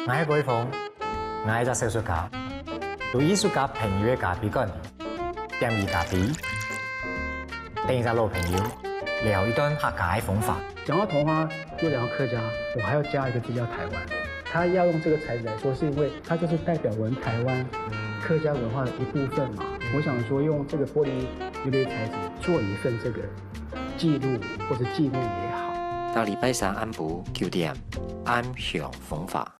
我係改風，我係一個小說家，對藝術家朋友嘅咖啡館點熱咖啡，等一下老朋友聊一段客家嘅風法。 講到桐花，又講到客家，我還要加一個字叫台灣。他要用這個材質來說，是因為它就是代表我們台灣客家文化的一部分嘛。我想說，用這個玻璃琉璃材質做一份這個記錄或者紀念也好。 到禮拜三暗晡9點，暗享風法。